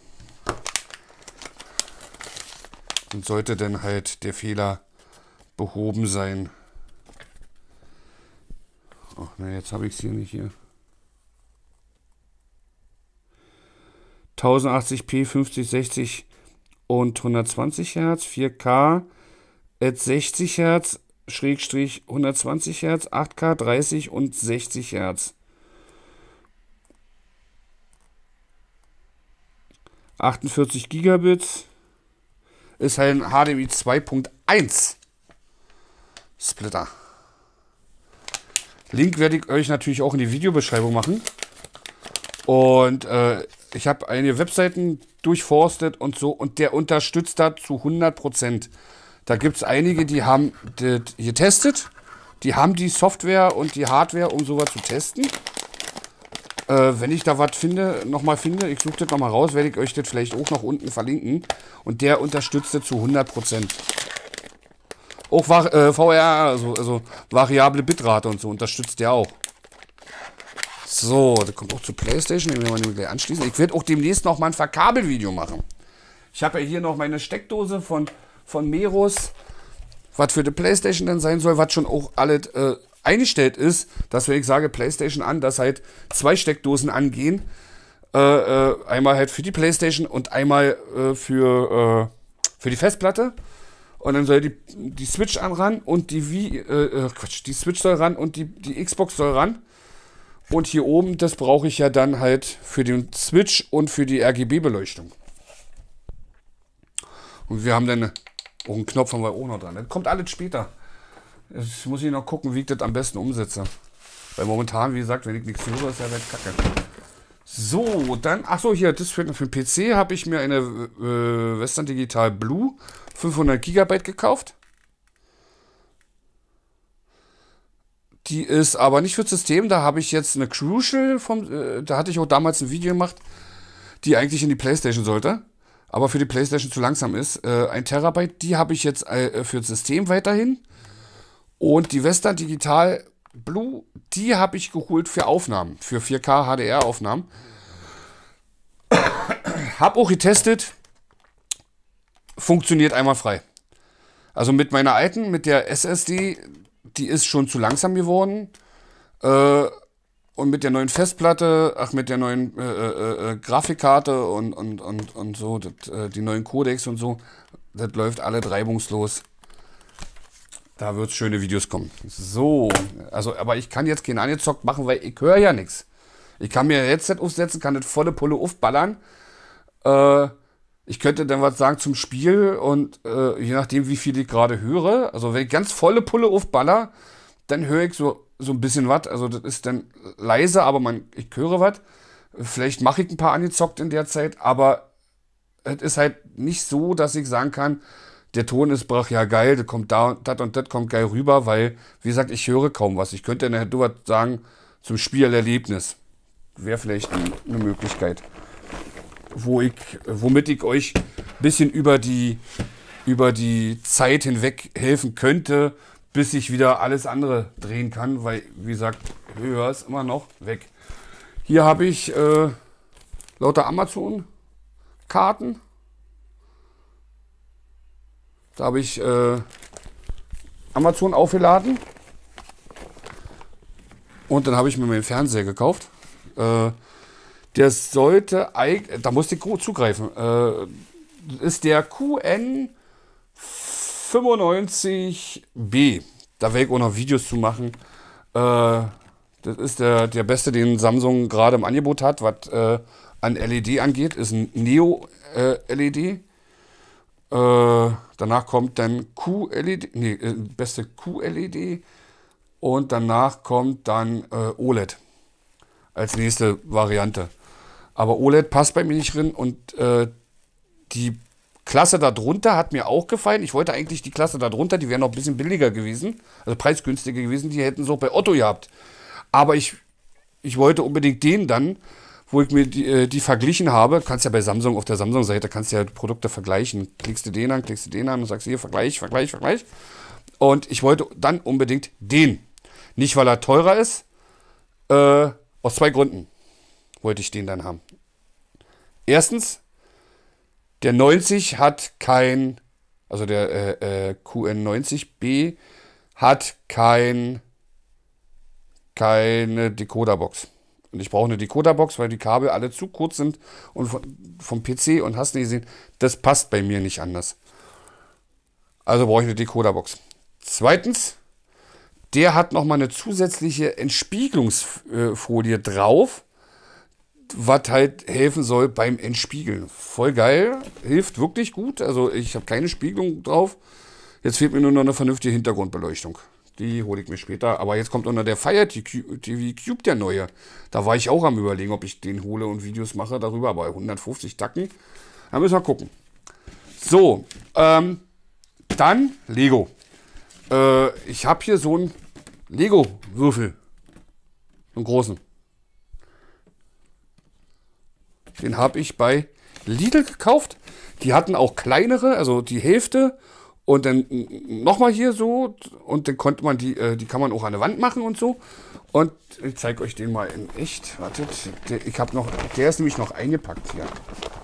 Und sollte dann halt der Fehler behoben sein. Ach ne, jetzt habe ich es hier nicht hier. tausendachtzig p, fünfzig, sechzig und hundertzwanzig Hertz, vier K at sechzig Hertz, Schrägstrich hundertzwanzig Hertz, acht K, dreißig und sechzig Hertz. achtundvierzig Gigabit ist halt ein H D M I zwei Punkt eins Splitter. Link werde ich euch natürlich auch in die Videobeschreibung machen. Und äh, ich habe einige Webseiten durchforstet und so und der unterstützt da zu hundert Prozent. Da gibt es einige, die haben das getestet, die haben die Software und die Hardware, um sowas zu testen. Äh, wenn ich da was finde, nochmal finde, ich suche das nochmal raus, werde ich euch das vielleicht auch noch unten verlinken. Und der unterstützt das zu hundert Prozent. Auch äh, V R A, also, also variable Bitrate und so, unterstützt der auch. So, das kommt auch zur PlayStation, den werden wir gleich anschließen. Ich werde auch demnächst noch mal ein Verkabelvideo machen. Ich habe ja hier noch meine Steckdose von, von Merus, was für die PlayStation dann sein soll, was schon auch alles äh, eingestellt ist, dass wenn ich sage PlayStation an, dass halt zwei Steckdosen angehen. Äh, äh, einmal halt für die PlayStation und einmal äh, für, äh, für die Festplatte. Und dann soll die, die Switch an ran und die Wii, äh, Quatsch, die Switch soll ran und die, die Xbox soll ran. Und hier oben, das brauche ich ja dann halt für den Switch und für die R G B-Beleuchtung. Und wir haben dann auch einen Knopf haben wir auch noch dran. Das kommt alles später. Jetzt muss ich noch gucken, wie ich das am besten umsetze. Weil momentan, wie gesagt, wenn ich nichts höre, ist ja halt kacke. So, dann, achso, hier, das für, für den P C habe ich mir eine äh, Western Digital Blue fünfhundert Gigabyte gekauft. Die ist aber nicht für das System, da habe ich jetzt eine Crucial, vom, äh, da hatte ich auch damals ein Video gemacht, die eigentlich in die PlayStation sollte, aber für die PlayStation zu langsam ist. Äh, ein Terabyte, die habe ich jetzt äh, für das System weiterhin. Und die Western Digital Blue, die habe ich geholt für Aufnahmen, für vier K H D R Aufnahmen. Habe auch getestet, funktioniert einwandfrei. Also mit meiner alten, mit der S S D, die ist schon zu langsam geworden. Äh, und mit der neuen Festplatte, ach, mit der neuen äh, äh, äh, Grafikkarte und, und, und, und so, das, äh, die neuen Codecs und so, das läuft alles reibungslos. Da wird schöne Videos kommen. So, also, aber ich kann jetzt keinen angezockt machen, weil ich höre ja nichts. Ich kann mir ein Headset aufsetzen, kann das volle Pulle aufballern. Äh, ich könnte dann was sagen zum Spiel und äh, je nachdem, wie viel ich gerade höre, also wenn ich ganz volle Pulle aufballer, dann höre ich so, so ein bisschen was. Also das ist dann leise, aber man, ich höre was. Vielleicht mache ich ein paar angezockt in der Zeit, aber es ist halt nicht so, dass ich sagen kann, der Ton ist brachial geil, das kommt da und das und das kommt geil rüber, weil, wie gesagt, ich höre kaum was. Ich könnte dann was sagen zum Spielerlebnis. Wäre vielleicht eine Möglichkeit, wo ich, womit ich euch ein bisschen über die, über die Zeit hinweg helfen könnte, bis ich wieder alles andere drehen kann, weil, wie gesagt, höher ist immer noch weg. Hier habe ich äh, lauter Amazon-Karten. Da habe ich äh, Amazon aufgeladen und dann habe ich mir meinen Fernseher gekauft. Äh, der sollte eigentlich, da musste ich gut zugreifen, äh, ist der Q N fünfundneunzig B. Da werde ich auch noch Videos zu machen. Äh, das ist der, der beste, den Samsung gerade im Angebot hat, was äh, an L E D angeht. Ist ein Neo-L E D. Äh, danach kommt dann Q L E D, nee, äh, beste Q L E D und danach kommt dann äh, O L E D als nächste Variante. Aber O L E D passt bei mir nicht drin und äh, die Klasse darunter hat mir auch gefallen. Ich wollte eigentlich die Klasse darunter, die wäre noch ein bisschen billiger gewesen, also preisgünstiger gewesen, die hätten sie auch bei Otto gehabt. Aber ich, ich wollte unbedingt den dann, wo ich mir die, äh, die verglichen habe, kannst ja bei Samsung auf der Samsung-Seite, kannst ja Produkte vergleichen. Klickst du den an, klickst du den an und sagst hier, Vergleich, Vergleich, Vergleich. Und ich wollte dann unbedingt den. Nicht, weil er teurer ist, äh, aus zwei Gründen wollte ich den dann haben. Erstens, der neunzig hat kein, also der äh, äh, Q N neunzig B hat kein, keine Decoderbox. Und ich brauche eine Decoderbox, weil die Kabel alle zu kurz sind und von, vom P C und hast nicht gesehen, das passt bei mir nicht anders. Also brauche ich eine Decoderbox. Zweitens, der hat nochmal eine zusätzliche Entspiegelungsfolie drauf, was halt helfen soll beim Entspiegeln. Voll geil, hilft wirklich gut. Also ich habe keine Spiegelung drauf. Jetzt fehlt mir nur noch eine vernünftige Hintergrundbeleuchtung. Die hole ich mir später. Aber jetzt kommt unter der Fire T V Cube der neue. Da war ich auch am Überlegen, ob ich den hole und Videos mache darüber. Aber hundertfünfzig Tacken. Da müssen wir gucken. So, ähm, dann Lego. Äh, ich habe hier so einen Lego-Würfel. So einen großen. Den habe ich bei Lidl gekauft. Die hatten auch kleinere, also die Hälfte. Und dann nochmal hier so. Und dann konnte man die, äh, die kann man auch an der Wand machen und so. Und ich zeige euch den mal in echt. Wartet, der, ich habe noch, der ist nämlich noch eingepackt hier.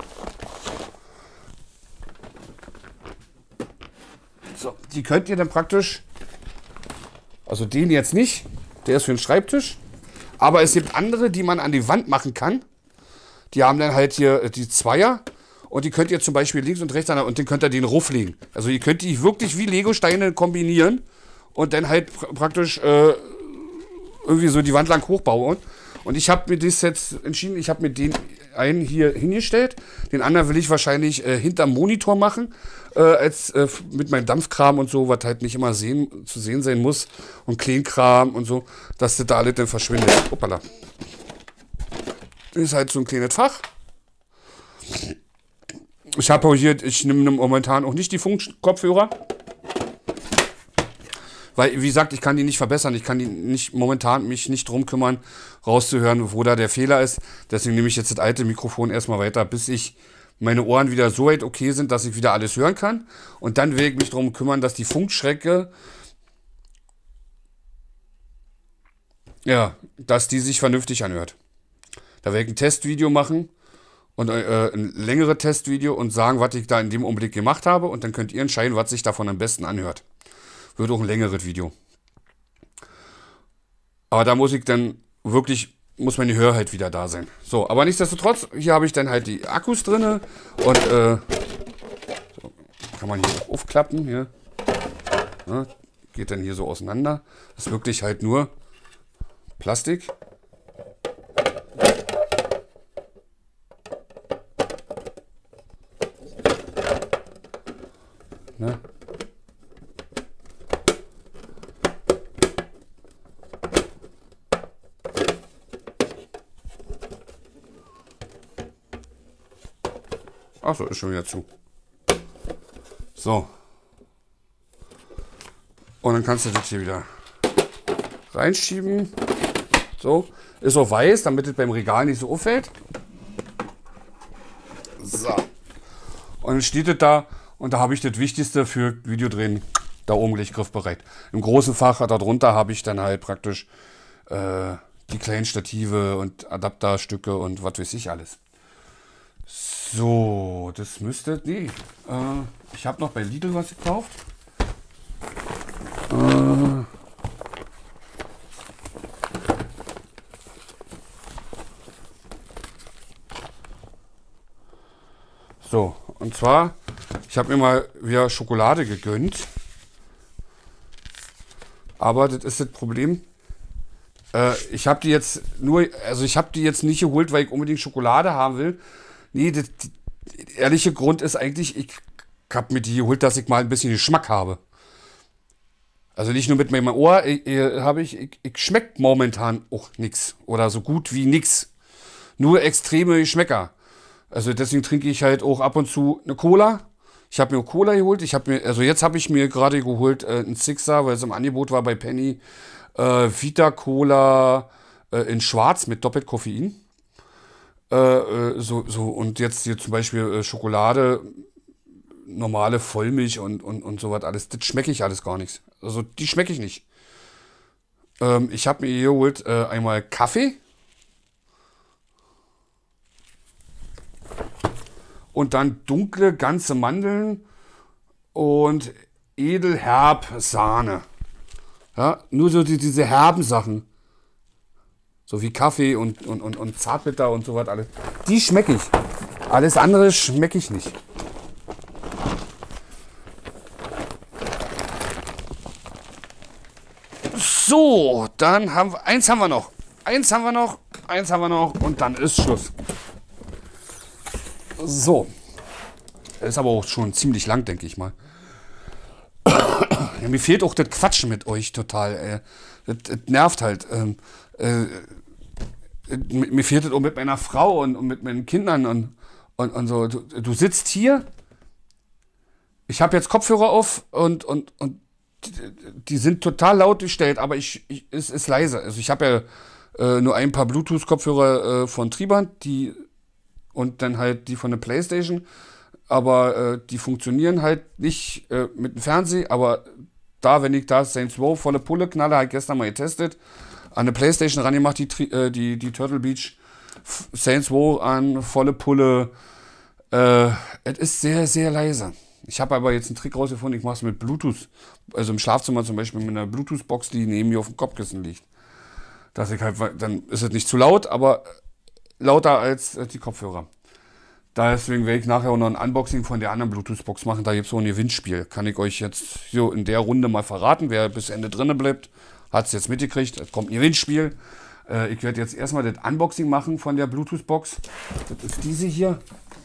So, die könnt ihr dann praktisch, also den jetzt nicht, der ist für den Schreibtisch. Aber es gibt andere, die man an die Wand machen kann. Die haben dann halt hier die Zweier und die könnt ihr zum Beispiel links und rechts an und den könnt ihr den rauflegen. Also ihr könnt die wirklich wie Lego-Steine kombinieren und dann halt pr praktisch äh, irgendwie so die Wand lang hochbauen. Und ich habe mir das jetzt entschieden, ich habe mir den einen hier hingestellt, den anderen will ich wahrscheinlich äh, hinterm Monitor machen, äh, als äh, mit meinem Dampfkram und so, was halt nicht immer sehen, zu sehen sein muss und Kleinkram und so, dass das da alles dann verschwindet. Hoppala. Das ist halt so ein kleines Fach. Ich habe hier, ich nehme momentan auch nicht die Funkkopfhörer. Weil, wie gesagt, ich kann die nicht verbessern. Ich kann die nicht momentan mich nicht drum kümmern, rauszuhören, wo da der Fehler ist. Deswegen nehme ich jetzt das alte Mikrofon erstmal weiter, bis ich meine Ohren wieder so weit okay sind, dass ich wieder alles hören kann. Und dann will ich mich darum kümmern, dass die Funkstrecke, ja, dass die sich vernünftig anhört. Da werde ich ein Testvideo machen und äh, ein längeres Testvideo und sagen, was ich da in dem Augenblick gemacht habe. Und dann könnt ihr entscheiden, was sich davon am besten anhört. Wird auch ein längeres Video. Aber da muss ich dann wirklich muss mein Gehör halt wieder da sein. So, aber nichtsdestotrotz, hier habe ich dann halt die Akkus drin und äh, so, kann man hier auch aufklappen. Hier. Ja, geht dann hier so auseinander. Das ist wirklich halt nur Plastik. Ne? Achso, ist schon wieder zu. So. Und dann kannst du das hier wieder reinschieben. So. Ist auch weiß, damit es beim Regal nicht so auffällt. So. Und dann steht es da. Und da habe ich das Wichtigste für Videodrehen da oben gleich griffbereit. Im großen Fach darunter habe ich dann halt praktisch äh, die kleinen Stative und Adapterstücke und was weiß ich alles. So, das müsste... Nee, äh, ich habe noch bei Lidl was gekauft. Äh, so, und zwar, ich habe mir mal wieder Schokolade gegönnt. Aber das ist das Problem. Äh, ich habe die jetzt nur... Also ich habe die jetzt nicht geholt, weil ich unbedingt Schokolade haben will. Nee, das, der ehrliche Grund ist eigentlich, ich habe mir die geholt, dass ich mal ein bisschen Geschmack habe. Also nicht nur mit meinem Ohr, ich, ich, habe ich, ich, ich schmeckt momentan auch nichts. Oder so gut wie nichts. Nur extreme Geschmäcker. Also deswegen trinke ich halt auch ab und zu eine Cola. Ich habe mir Cola geholt. Ich habe mir, also jetzt habe ich mir gerade geholt äh, ein Sixer, weil es im Angebot war bei Penny. Äh, Vita Cola äh, in Schwarz mit doppelt Koffein. Äh, so, so, und jetzt hier zum Beispiel äh, Schokolade, normale Vollmilch und, und, und so was alles. Das schmecke ich alles gar nichts. Also die schmecke ich nicht. Ähm, ich habe mir hier geholt äh, einmal Kaffee. Und dann dunkle ganze Mandeln und edelherb Sahne. Ja, nur so die, diese herben Sachen. So wie Kaffee und, und, und, und Zartbitter und so was alles. Die schmecke ich. Alles andere schmecke ich nicht. So, dann haben wir, eins haben wir noch. Eins haben wir noch, eins haben wir noch und dann ist Schluss. So. Ist aber auch schon ziemlich lang, denke ich mal. Ja, mir fehlt auch das Quatschen mit euch total. Äh. Das, das nervt halt. Ähm, äh, mir fehlt das auch mit meiner Frau und, und mit meinen Kindern und, und, und so. Du, du sitzt hier. Ich habe jetzt Kopfhörer auf und, und, und die, die sind total laut gestellt, aber ich, ich, es ist leise. Also ich habe ja äh, nur ein paar Bluetooth-Kopfhörer äh, von Triband, die und dann halt die von der PlayStation. Aber äh, die funktionieren halt nicht äh, mit dem Fernseher. Aber da, wenn ich da Saints Row volle Pulle knalle, habe ich gestern mal getestet, an der PlayStation rangemacht, die, äh, die, die Turtle Beach Saints Row an volle Pulle. Äh, es ist sehr, sehr leise. Ich habe aber jetzt einen Trick rausgefunden, ich mache es mit Bluetooth. Also im Schlafzimmer zum Beispiel mit einer Bluetooth-Box, die neben mir auf dem Kopfkissen liegt. Dass ich halt, dann ist es nicht zu laut, aber lauter als äh, die Kopfhörer. Deswegen werde ich nachher auch noch ein Unboxing von der anderen Bluetooth-Box machen. Da gibt es so ein Gewinnspiel. Kann ich euch jetzt so in der Runde mal verraten. Wer bis Ende drin bleibt, hat es jetzt mitgekriegt. Es kommt ein Gewinnspiel. Äh, ich werde jetzt erstmal das Unboxing machen von der Bluetooth-Box. Das ist diese hier.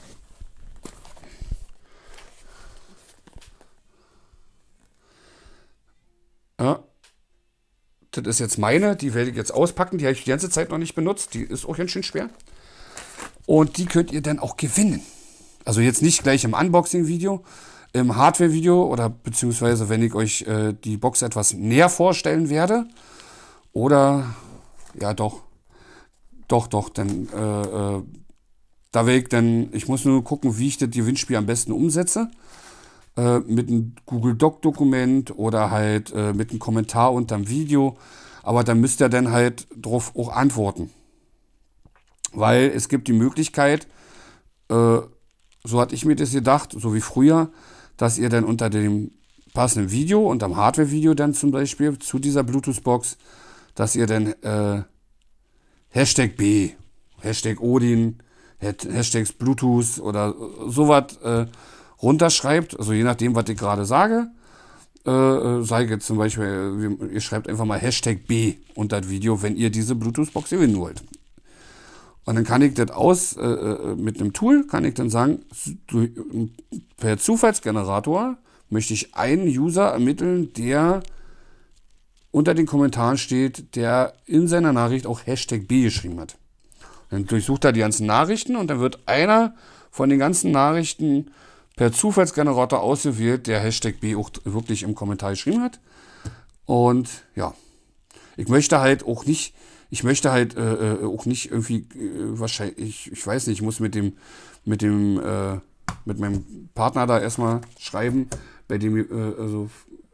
Ja. Das ist jetzt meine. Die werde ich jetzt auspacken. Die habe ich die ganze Zeit noch nicht benutzt. Die ist auch ganz schön schwer. Und die könnt ihr dann auch gewinnen. Also jetzt nicht gleich im Unboxing-Video, im Hardware-Video oder beziehungsweise wenn ich euch äh, die Box etwas näher vorstellen werde. Oder, ja doch, doch, doch, denn äh, äh, da werde ich dann, ich muss nur gucken, wie ich das Gewinnspiel am besten umsetze. Äh, mit einem Google Doc-Dokument oder halt äh, mit einem Kommentar unterm Video. Aber dann müsst ihr dann halt drauf auch antworten. Weil es gibt die Möglichkeit, äh, so hatte ich mir das gedacht, so wie früher, dass ihr dann unter dem passenden Video, unterm Hardware-Video dann zum Beispiel zu dieser Bluetooth-Box, dass ihr dann äh, Hashtag B, Hashtag Odin, Hashtags Bluetooth oder sowas äh, runterschreibt, also je nachdem, was ich gerade sage, äh, sage ich jetzt zum Beispiel, ihr schreibt einfach mal Hashtag B unter das Video, wenn ihr diese Bluetooth-Box gewinnen wollt. Und dann kann ich das aus, äh, mit einem Tool, kann ich dann sagen, per Zufallsgenerator möchte ich einen User ermitteln, der unter den Kommentaren steht, der in seiner Nachricht auch Hashtag B geschrieben hat. Dann durchsucht er die ganzen Nachrichten und dann wird einer von den ganzen Nachrichten per Zufallsgenerator ausgewählt, der Hashtag B auch wirklich im Kommentar geschrieben hat. Und ja, ich möchte halt auch nicht, ich möchte halt äh, auch nicht irgendwie, äh, wahrscheinlich, ich, ich weiß nicht, ich muss mit dem, mit dem, äh, mit meinem Partner da erstmal schreiben, bei dem, äh, also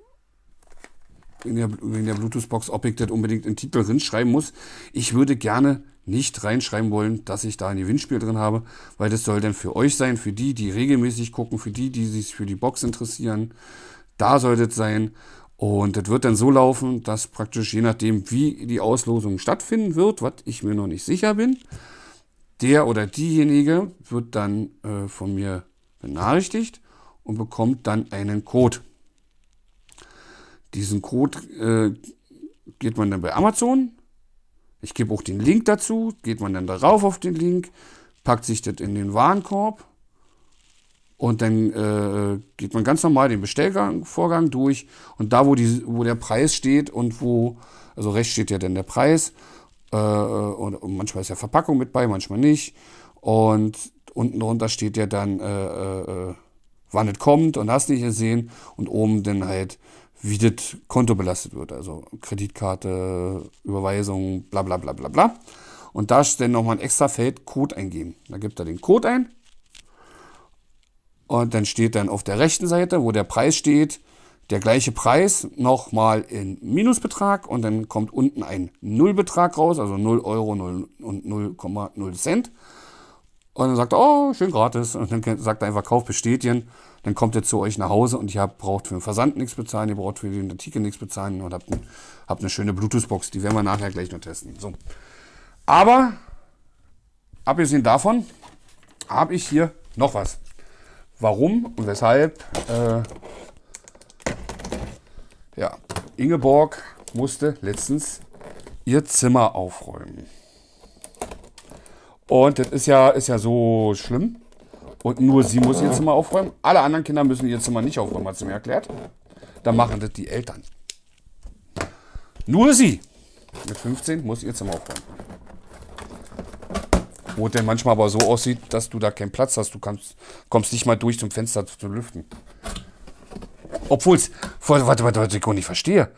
in der, in der Bluetooth-Box, ob ich das unbedingt in den Titel drin schreiben muss. Ich würde gerne nicht reinschreiben wollen, dass ich da ein Gewinnspiel drin habe, weil das soll dann für euch sein, für die, die regelmäßig gucken, für die, die sich für die Box interessieren. Da soll das sein. Und das wird dann so laufen, dass praktisch je nachdem, wie die Auslosung stattfinden wird, was ich mir noch nicht sicher bin, der oder diejenige wird dann äh, von mir benachrichtigt und bekommt dann einen Code. Diesen Code äh, geht man dann bei Amazon. Ich gebe auch den Link dazu. Geht man dann darauf auf den Link, packt sich das in den Warenkorb und dann äh, geht man ganz normal den Bestellvorgang durch. Und da, wo, die, wo der Preis steht und wo, also rechts steht ja dann der Preis äh, und, und manchmal ist ja Verpackung mit bei, manchmal nicht. Und unten drunter steht ja dann, äh, äh, wann es kommt und hast nicht gesehen. Und oben dann halt, wie das Konto belastet wird, also Kreditkarte, Überweisung, bla bla bla bla bla. Und da ist dann nochmal ein extra Feld Code eingeben. Da gibt er den Code ein und dann steht dann auf der rechten Seite, wo der Preis steht, der gleiche Preis nochmal in Minusbetrag und dann kommt unten ein Nullbetrag raus, also null Euro und null Komma null Cent. Und dann sagt er, oh, schön gratis. Und dann sagt er einfach, Kauf bestätigen. Dann kommt er zu euch nach Hause und ihr habt, braucht für den Versand nichts bezahlen, ihr braucht für den Artikel nichts bezahlen und habt, ein, habt eine schöne Bluetooth-Box. Die werden wir nachher gleich noch testen. So. Aber, abgesehen davon, habe ich hier noch was. Warum und weshalb? Äh, ja, Ingeborg musste letztens ihr Zimmer aufräumen. Und das ist ja, ist ja so schlimm. Und nur sie muss ihr Zimmer aufräumen. Alle anderen Kinder müssen ihr Zimmer nicht aufräumen, hat sie mir erklärt. Dann machen das die Eltern. Nur sie mit fünfzehn muss ihr Zimmer aufräumen. Wo es denn manchmal aber so aussieht, dass du da keinen Platz hast. Du kannst, kommst nicht mal durch zum Fenster zu lüften. Obwohl es, warte, warte, warte, was ich gar nicht verstehe.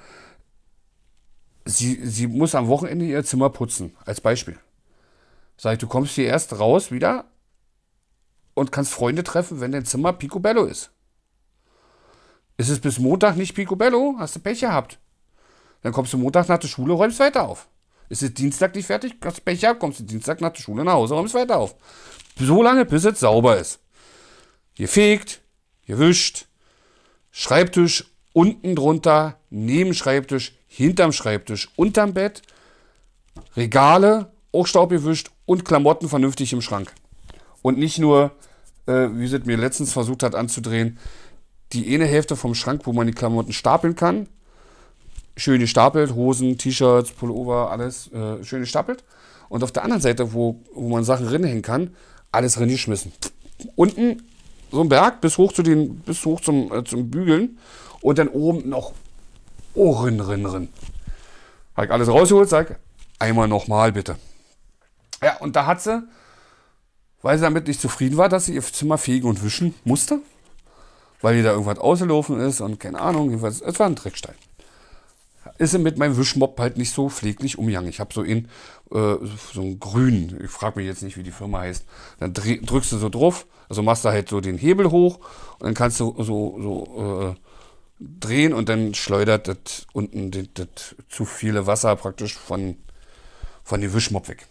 Sie, sie muss am Wochenende ihr Zimmer putzen, als Beispiel. Sag ich, du kommst hier erst raus wieder und kannst Freunde treffen, wenn dein Zimmer picobello ist. Ist es bis Montag nicht picobello, hast du Pech gehabt. Dann kommst du Montag nach der Schule, räumst weiter auf. Ist es Dienstag nicht fertig, hast du Pech gehabt, kommst du Dienstag nach der Schule nach Hause, räumst weiter auf. So lange, bis es sauber ist. Gefegt, gewischt, Schreibtisch unten drunter, neben Schreibtisch, hinterm Schreibtisch, unterm Bett, Regale, auch Staub gewischt und Klamotten vernünftig im Schrank. Und nicht nur, äh, wie sie es mir letztens versucht hat anzudrehen, die eine Hälfte vom Schrank, wo man die Klamotten stapeln kann, schön gestapelt, Hosen, T-Shirts, Pullover, alles äh, schön gestapelt. Und auf der anderen Seite, wo, wo man Sachen reinhängen kann, alles reingeschmissen. Unten so ein Berg bis hoch zu den, bis hoch zum, äh, zum Bügeln und dann oben noch Ohren drin, drin. Habe ich alles rausgeholt, sag, einmal nochmal bitte. Ja, und da hat sie, weil sie damit nicht zufrieden war, dass sie ihr Zimmer fegen und wischen musste, weil ihr da irgendwas ausgelaufen ist und keine Ahnung, jedenfalls, es war ein Dreckstein. Ist sie mit meinem Wischmopp halt nicht so pfleglich umgegangen. Ich habe so in äh, so einen grünen, ich frage mich jetzt nicht, wie die Firma heißt, dann drückst du so drauf, also machst du halt so den Hebel hoch und dann kannst du so, so äh, drehen und dann schleudert das unten das, das zu viele Wasser praktisch von, von dem Wischmopp weg.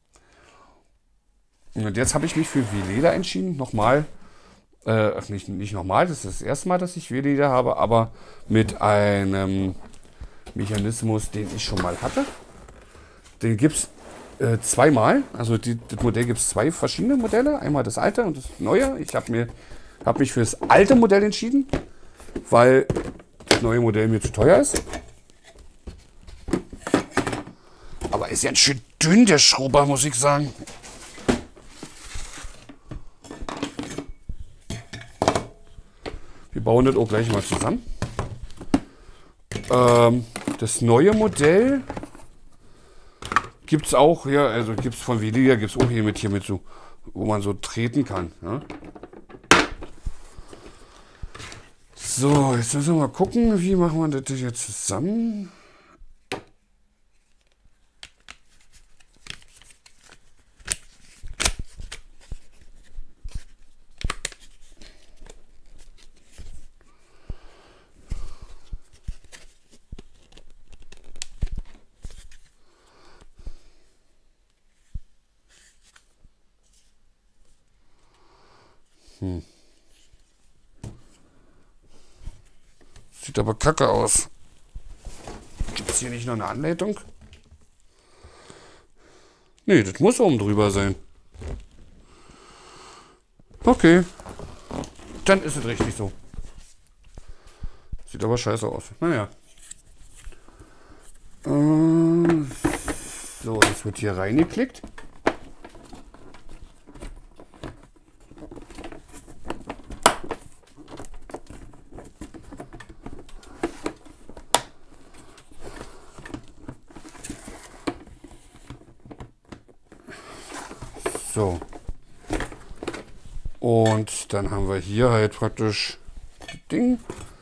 Und jetzt habe ich mich für Weleda entschieden, nochmal, äh, nicht, nicht nochmal, das ist das erste Mal, dass ich Weleda habe, aber mit einem Mechanismus, den ich schon mal hatte. Den gibt es äh, zweimal. Also die, das Modell gibt es zwei verschiedene Modelle. Einmal das alte und das neue. Ich habe mir hab mich für das alte Modell entschieden, weil das neue Modell mir zu teuer ist. Aber ist ja schön dünn, der Schrubber, muss ich sagen. Wir bauen das auch gleich mal zusammen. Ähm, das neue Modell gibt es auch, ja, also gibt es von Velia, gibt es auch hier mit, hier mit so, wo man so treten kann. Ja? So, jetzt müssen wir mal gucken, wie machen wir das jetzt zusammen. Hm. Sieht aber kacke aus. Gibt es hier nicht noch eine Anleitung? Nee, das muss oben drüber sein. Okay. Dann ist es richtig so. Sieht aber scheiße aus. Naja. Äh, so, jetzt wird hier reingeklickt. So. Und dann haben wir hier halt praktisch das Ding.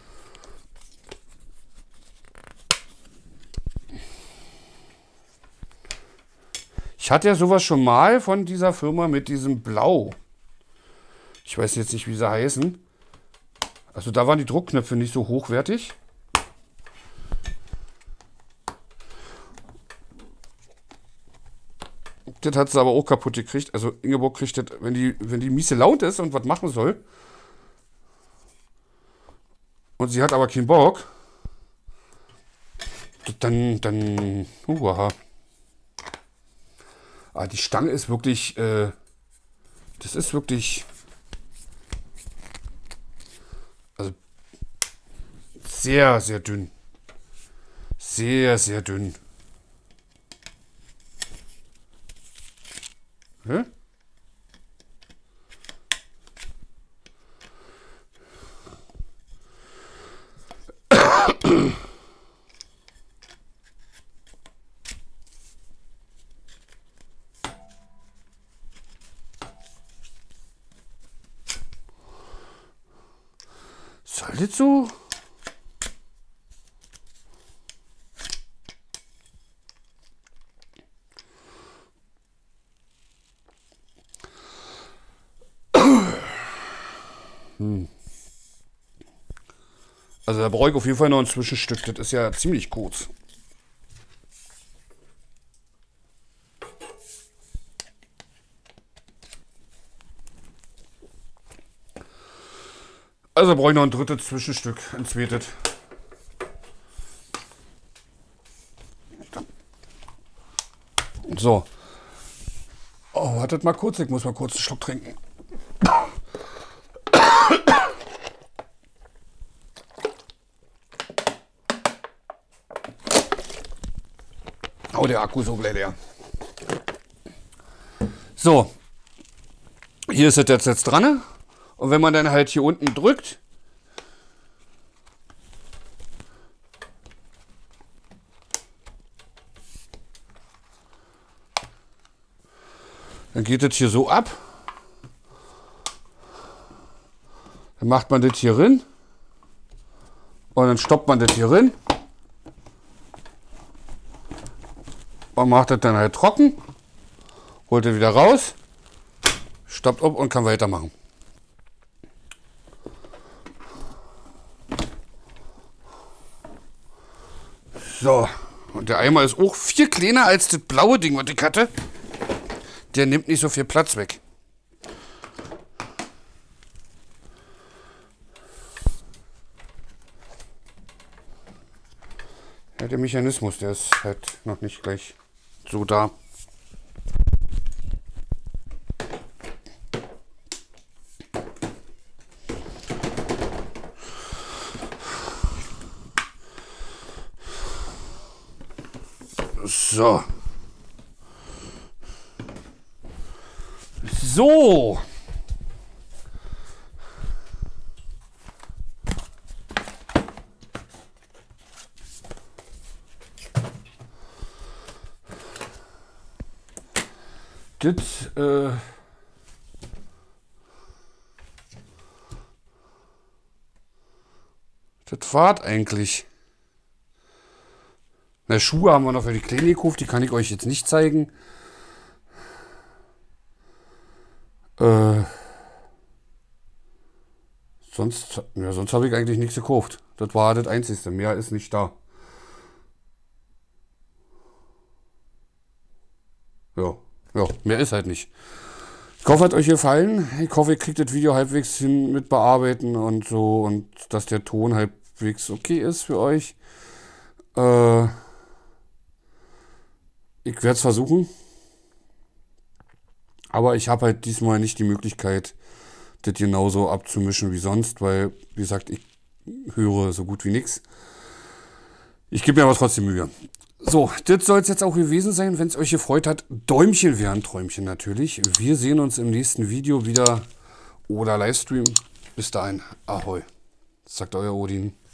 Ich hatte ja sowas schon mal von dieser Firma mit diesem Blau. Ich weiß jetzt nicht, wie sie heißen. Also da waren die Druckknöpfe nicht so hochwertig. Das hat sie aber auch kaputt gekriegt. Also Ingeborg kriegt das, wenn die, wenn die miese laut ist und was machen soll. Und sie hat aber keinen Bock. Dann, dann, uh, aha. Ah, die Stange ist wirklich, äh, das ist wirklich, also sehr, sehr dünn. Sehr, sehr dünn. Hä? Soll das so? Hm. Also da brauche ich auf jeden Fall noch ein Zwischenstück. Das ist ja ziemlich kurz. Also brauche ich noch ein drittes Zwischenstück, ein zweites. So. Oh, wartet mal kurz, ich muss mal kurz einen Schluck trinken. Oh, der Akku ist so blöd, ja. So. Hier ist es jetzt, jetzt dran. Und wenn man dann halt hier unten drückt, dann geht das hier so ab. Dann macht man das hier rein. Und dann stoppt man das hier rein. Und macht das dann halt trocken. Holt es wieder raus. Stoppt ab und kann weitermachen. So. Und der Eimer ist auch viel kleiner als das blaue Ding, was ich hatte. Der nimmt nicht so viel Platz weg. Ja, der Mechanismus, der ist halt noch nicht gleich so da. So. So. Das, äh... Das war's eigentlich. Na, Schuhe haben wir noch für die Kleine gekauft, die kann ich euch jetzt nicht zeigen. Äh, sonst ja, sonst habe ich eigentlich nichts gekauft. Das war das Einzige. Mehr ist nicht da. Ja, ja, mehr ist halt nicht. Ich hoffe, hat euch gefallen. Ich hoffe, ihr kriegt das Video halbwegs hin mit bearbeiten und so und dass der Ton halbwegs okay ist für euch. Äh, ich werde es versuchen. Aber ich habe halt diesmal nicht die Möglichkeit, das genauso abzumischen wie sonst, weil, wie gesagt, ich höre so gut wie nichts. Ich gebe mir aber trotzdem Mühe. So, das soll es jetzt auch gewesen sein. Wenn es euch gefreut hat, Däumchen wären Träumchen natürlich. Wir sehen uns im nächsten Video wieder oder Livestream. Bis dahin, ahoi. Das sagt euer Odin.